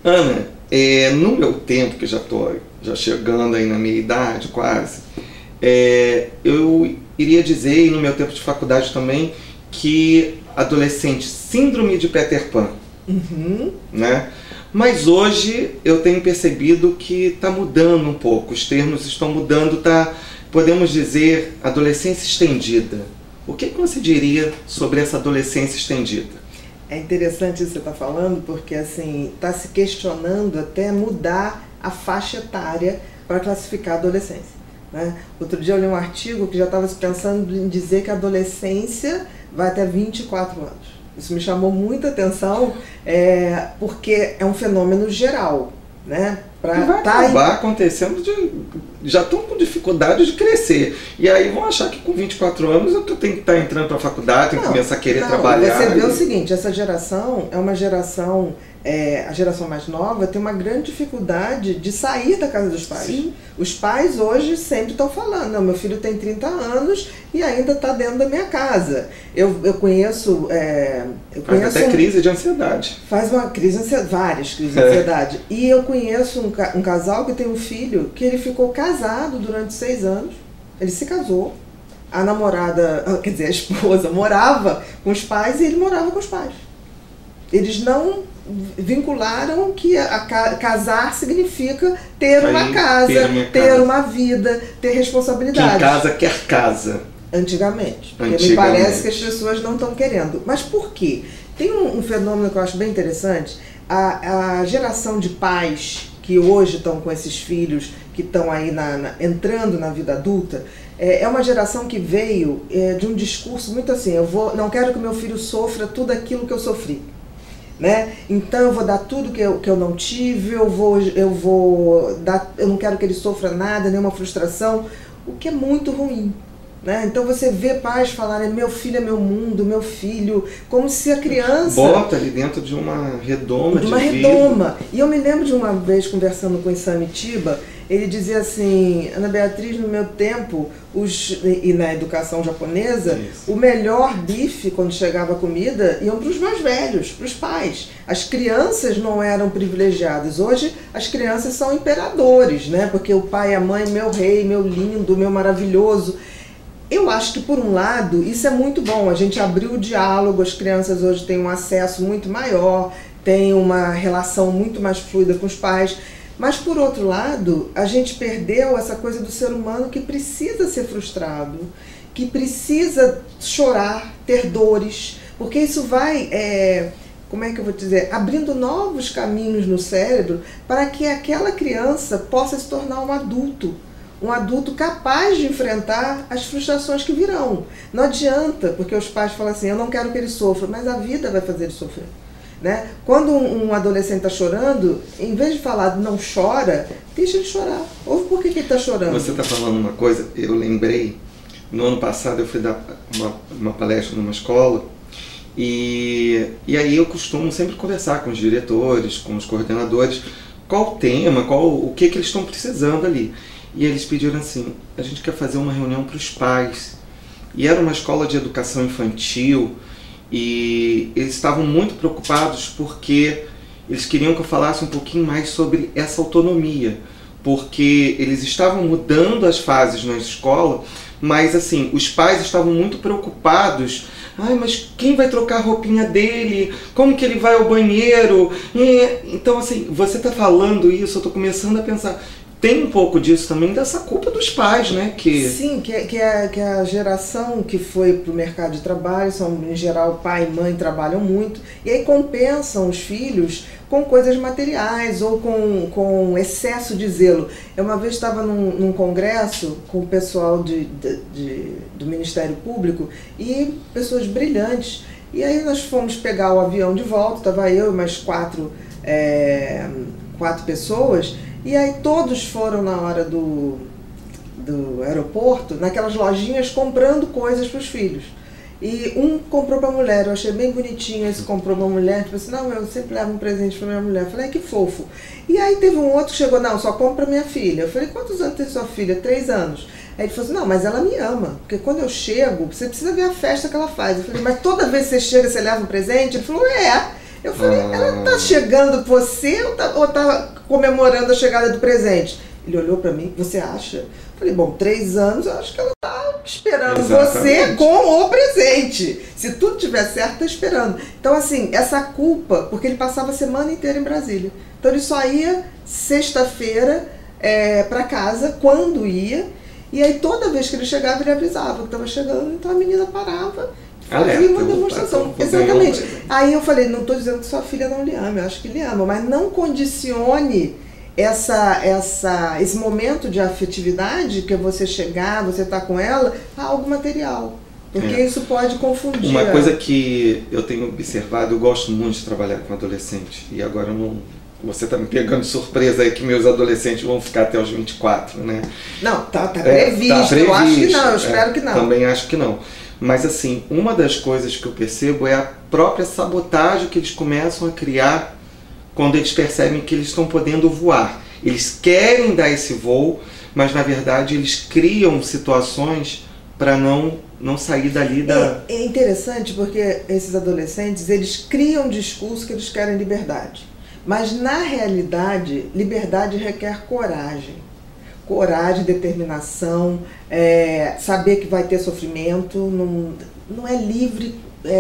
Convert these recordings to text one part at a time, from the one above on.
Ana, no meu tempo, que já estou chegando aí na minha idade quase, eu iria dizer, e no meu tempo de faculdade também, que adolescente, síndrome de Peter Pan, né? Mas hoje eu tenho percebido que está mudando um pouco, os termos estão mudando, podemos dizer adolescência estendida. O que você diria sobre essa adolescência estendida? É interessante isso que você está falando, porque assim, está se questionando até mudar a faixa etária para classificar a adolescência, né? Outro dia eu li um artigo que já estava pensando em dizer que a adolescência vai até 24 anos. Isso me chamou muita atenção, porque é um fenômeno geral, né? Vai acabar acontecendo, já estão com dificuldade de crescer. E aí vão achar que com 24 anos eu tenho que estar entrando para a faculdade, tenho que começar a querer trabalhar. Você vê o seguinte, essa geração é uma geração, a geração mais nova tem uma grande dificuldade de sair da casa dos pais. Sim. Os pais hoje sempre estão falando, não, meu filho tem 30 anos e ainda está dentro da minha casa. Eu conheço... Faz até crise de ansiedade. Faz uma crise de ansiedade, várias crises de ansiedade. E eu conheço um casal que tem um filho que ele ficou casado durante 6 anos, ele se casou, a namorada, quer dizer, a esposa morava com os pais e ele morava com os pais. Eles não vincularam que casar significa ter uma casa, ter uma vida, ter responsabilidade. Quem casa quer casa. Antigamente. Porque me parece que as pessoas não estão querendo. Mas por quê? Tem um fenômeno que eu acho bem interessante. A geração de pais que hoje estão com esses filhos, que estão aí entrando na vida adulta, é uma geração que veio de um discurso muito assim, não quero que meu filho sofra tudo aquilo que eu sofri, né? Então eu vou dar tudo que eu não tive, eu não quero que ele sofra nada, nenhuma frustração, o que é muito ruim. Né? Então você vê pais falarem, meu filho é meu mundo, meu filho, como se a criança... Bota ali dentro de uma redoma de redoma. E eu me lembro de uma vez conversando com o Isamitiba, ele dizia assim, Ana Beatriz, no meu tempo, e na educação japonesa, o melhor bife, quando chegava a comida, iam para os mais velhos, para os pais. As crianças não eram privilegiadas. Hoje, as crianças são imperadores, né? Porque o pai e a mãe, meu rei, meu lindo, meu maravilhoso. Eu acho que, por um lado, isso é muito bom. A gente abriu o diálogo, as crianças hoje têm um acesso muito maior, têm uma relação muito mais fluida com os pais. Mas, por outro lado, a gente perdeu essa coisa do ser humano que precisa ser frustrado, que precisa chorar, ter dores, porque isso vai, como é que eu vou dizer, abrindo novos caminhos no cérebro para que aquela criança possa se tornar um adulto capaz de enfrentar as frustrações que virão. Não adianta, porque os pais falam assim, eu não quero que ele sofra, mas a vida vai fazer ele sofrer. Né? Quando um adolescente está chorando, em vez de falar não chora, deixa ele chorar. Ouve por que ele está chorando. Você está falando uma coisa, eu lembrei, no ano passado eu fui dar uma palestra numa escola, e aí eu costumo sempre conversar com os diretores, com os coordenadores, qual o tema, o que eles estão precisando ali. E eles pediram assim, a gente quer fazer uma reunião para os pais. E era uma escola de educação infantil, e eles estavam muito preocupados porque eles queriam que eu falasse um pouquinho mais sobre essa autonomia, porque eles estavam mudando as fases na escola, mas assim, os pais estavam muito preocupados. Mas quem vai trocar a roupinha dele? Como que ele vai ao banheiro? Então assim, você está falando isso, eu estou começando a pensar... Tem um pouco disso também, dessa culpa dos pais, né? Sim, que a geração que foi para o mercado de trabalho, em geral pai e mãe trabalham muito, e aí compensam os filhos com coisas materiais ou com excesso de zelo. Eu uma vez estava num congresso com o pessoal do Ministério Público e pessoas brilhantes, e aí nós fomos pegar o avião de volta, estava eu e mais quatro pessoas. E aí todos foram na hora do aeroporto, naquelas lojinhas, comprando coisas para os filhos. E um comprou para a mulher, eu achei bem bonitinho esse comprou para a mulher, tipo assim, não, eu sempre levo um presente para minha mulher. Eu falei, que fofo. E aí teve um outro que chegou, não, só compra para minha filha. Eu falei, quantos anos tem sua filha? 3 anos. Aí ele falou assim, não, mas ela me ama, porque quando eu chego, você precisa ver a festa que ela faz. Eu falei, mas toda vez que você chega, você leva um presente? Ele falou, Eu falei, ela tá chegando você ou tá comemorando a chegada do presente? Ele olhou para mim, você acha? Eu falei, bom, 3 anos, eu acho que ela tá esperando você com o presente. Se tudo tiver certo, tá esperando. Então, assim, essa culpa, porque ele passava a semana inteira em Brasília. Então, ele só ia sexta-feira para casa, quando ia. E aí, toda vez que ele chegava, ele avisava que estava chegando. Então, a menina parava, fazia uma demonstração. Exatamente. Aí eu falei, não estou dizendo que sua filha não lhe ama, eu acho que lhe ama, mas não condicione esse momento de afetividade, que é você chegar, você tá com ela, a algo material. Porque isso pode confundir. Uma coisa que eu tenho observado, eu gosto muito de trabalhar com adolescente, e agora você está me pegando de surpresa aí que meus adolescentes vão ficar até os 24, né? Não, tá previsto. Tá previsto. Eu acho que não, eu espero que não. Também acho que não. Mas assim, uma das coisas que eu percebo é a própria sabotagem que eles começam a criar quando eles percebem que eles estão podendo voar. Eles querem dar esse voo, mas na verdade eles criam situações para não sair dali da... É interessante porque esses adolescentes, eles criam um discurso que eles querem liberdade. Mas na realidade, liberdade requer coragem. Coragem, determinação, saber que vai ter sofrimento, não é livre...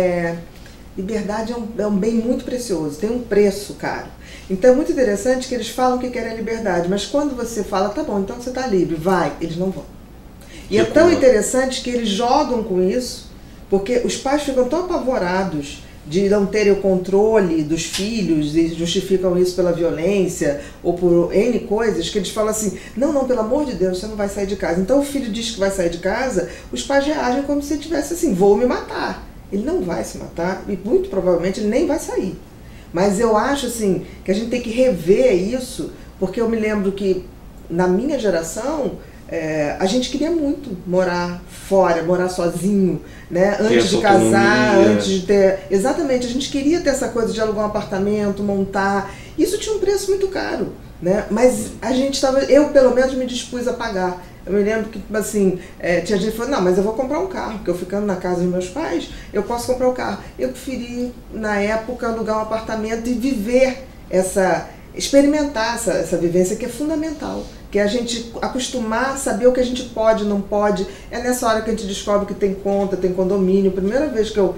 Liberdade é um bem muito precioso, tem um preço caro. Então é muito interessante que eles falam que querem liberdade, mas quando você fala, tá bom, então você está livre, vai, eles não vão. E é tão interessante que eles jogam com isso, porque os pais ficam tão apavorados de não terem o controle dos filhos e justificam isso pela violência ou por N coisas, que eles falam assim, não, pelo amor de Deus, você não vai sair de casa. Então o filho diz que vai sair de casa, os pais reagem como se ele tivesse assim, vou me matar. Ele não vai se matar e muito provavelmente ele nem vai sair. Mas eu acho assim que a gente tem que rever isso, porque eu me lembro que na minha geração a gente queria muito morar fora, morar sozinho, né? Antes de casar, antes de ter... Exatamente, a gente queria ter essa coisa de alugar um apartamento, montar. Isso tinha um preço muito caro, né? Mas a gente estava... Eu, pelo menos, me dispus a pagar. Eu me lembro que, assim, tinha gente que falou, não, mas eu vou comprar um carro, porque eu ficando na casa dos meus pais, eu posso comprar um carro. Eu preferi, na época, alugar um apartamento e viver experimentar essa vivência que é fundamental. Que é a gente acostumar a saber o que a gente pode, não pode. É nessa hora que a gente descobre que tem conta, tem condomínio. Primeira vez que eu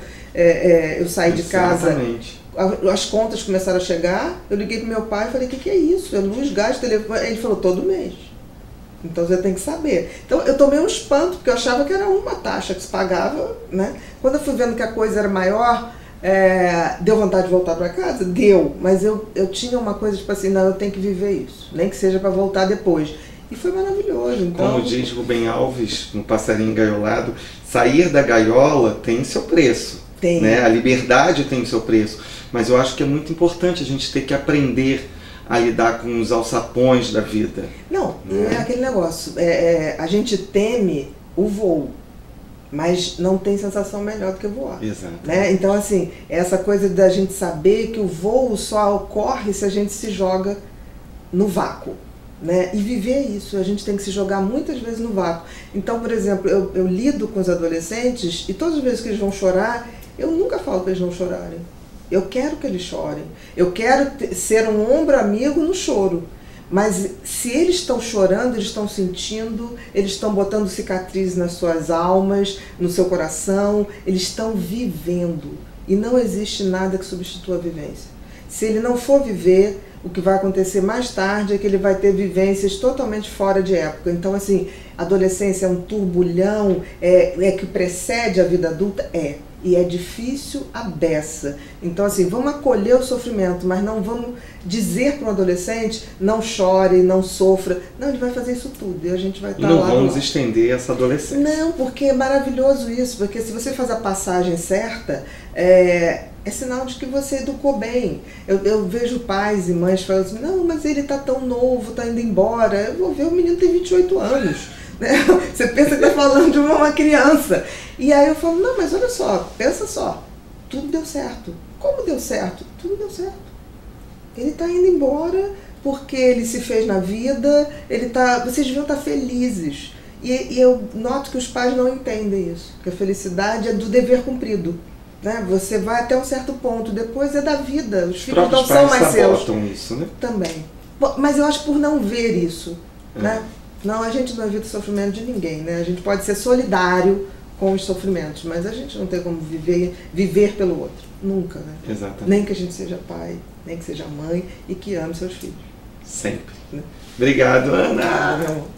saí de casa, as contas começaram a chegar, eu liguei pro meu pai e falei, o que é isso? É luz, gás, telefone. Ele falou, todo mês. Então você tem que saber. Então eu tomei um espanto, porque eu achava que era uma taxa que se pagava, né? Quando eu fui vendo que a coisa era maior, deu vontade de voltar para casa? Deu, mas eu tinha uma coisa tipo assim, não, eu tenho que viver isso, nem que seja para voltar depois. E foi maravilhoso. Então... Como diz Rubem Alves, no Passarinho Engaiolado, sair da gaiola tem seu preço. Tem. Né? A liberdade tem seu preço. Mas eu acho que é muito importante a gente ter que aprender a lidar com os alçapões da vida. Não, é aquele negócio. A gente teme o voo, mas não tem sensação melhor do que voar. Exato. Né? Então, assim, essa coisa da gente saber que o voo só ocorre se a gente se joga no vácuo. Né? E viver isso, a gente tem que se jogar muitas vezes no vácuo. Então, por exemplo, eu lido com os adolescentes e todas as vezes que eles vão chorar, eu nunca falo para eles não chorarem. Eu quero que eles chorem. Eu quero ser um ombro amigo no choro. Mas se eles estão chorando, eles estão sentindo, eles estão botando cicatrizes nas suas almas, no seu coração, eles estão vivendo. E não existe nada que substitua a vivência. Se ele não for viver, o que vai acontecer mais tarde é que ele vai ter vivências totalmente fora de época. Então, assim, a adolescência é um turbulhão, que precede a vida adulta? E é difícil a beça. Então, assim, vamos acolher o sofrimento, mas não vamos dizer para um adolescente, não chore, não sofra. Não, ele vai fazer isso tudo e a gente vai estar lá. E não vamos estender essa adolescência. Não, porque é maravilhoso isso, porque se você faz a passagem certa, é sinal de que você educou bem. Eu vejo pais e mães falando assim, não, mas ele está tão novo, está indo embora. Eu vou ver, o menino tem 28 anos. Né? Você pensa que está falando de uma criança. E aí eu falo, não, mas olha só, pensa só, tudo deu certo. Como deu certo? Tudo deu certo. Ele está indo embora porque ele se fez na vida, vocês deviam estar felizes. E eu noto que os pais não entendem isso, que a felicidade é do dever cumprido. né? Você vai até um certo ponto, depois é da vida. Os filhos próprios não são mais pais seus. sabotam isso, né? Também. Mas eu acho por não ver isso, né? Não, a gente não evita o sofrimento de ninguém, né? A gente pode ser solidário com os sofrimentos, mas a gente não tem como viver pelo outro. Nunca, né? Exatamente. Nem que a gente seja pai, nem que seja mãe e que ame seus filhos. Sempre. Né? Obrigado, Ana! Obrigada, meu amor.